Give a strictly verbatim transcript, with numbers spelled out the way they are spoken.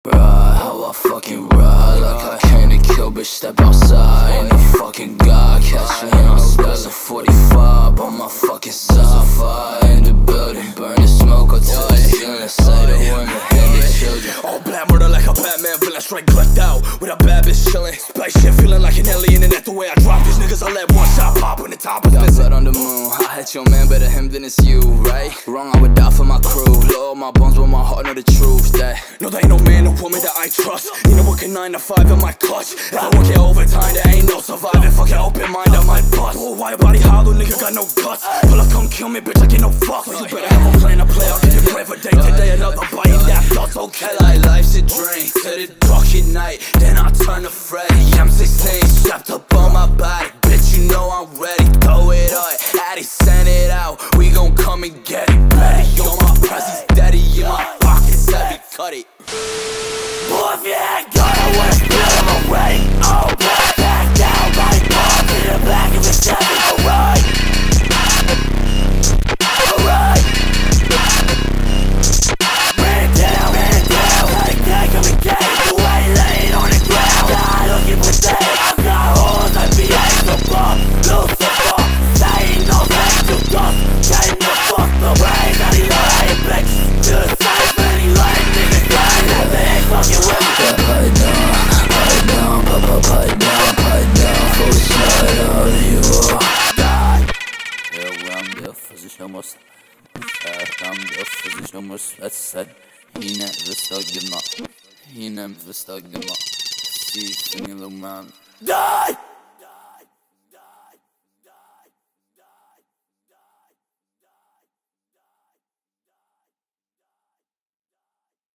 Ride, how I fucking ride, like I came to kill, bitch, step outside. Ain't no fucking God, catch me on stairs of forty-five on my fucking side. Fire in the building, burning smoke until it's feeling. Say the women and the children. All black murder like a Batman villain, straight glucked out with a bad bitch chillin'. Spaceship feeling like an alien, and that's the way I drop these niggas. I let one shot pop on the top of Got this. blood on the moon, I hit your man, better him than it's you, right? Wrong, I would die for my crew. Blow my bones, but my heart know the truth. That no, there ain't no man or woman that I trust. You know, working nine to five in my clutch. If I work it overtime, there ain't no surviving. Fuck it, open mind, I might bust. Oh, why your body hollow, nigga got no guts. Pull up, come kill me, bitch, I get no fuck. So you better have a plan to play out. Get your pray for day to day, another bite, and that thoughts okay. like life's a drink to the dark at night, then I turn to Freddy. I'm sixteen, strapped up on my body. Bitch, you know I'm ready. Throw it up, Addy, send it out. We gon' come and get it. Ready on my presence, daddy in my pockets, heavy, cut it. Boy, if you ain't got it, wanna spill, I'm ready. Oh, back, back down, body pop in the back of the Chevy. Alright, alright. Man down, man down, like that, come and get it. You ain't laying on the ground, not looking pathetic. I got holes, I be extra bump, Lucifer. That ain't no thing to dust, getting the fuck the brain. That he lying, bitch, to the side, man, he lying, niggas lying. That thing fucking with me. Pipe down, pipe down, papa, pipe down, pipe down. Full slide out, you will die. Ja, uyandı, fızışımız. Ertemde fızışımız. Etsen yine vistagına. Yine vistagına. See, feeling man. Die!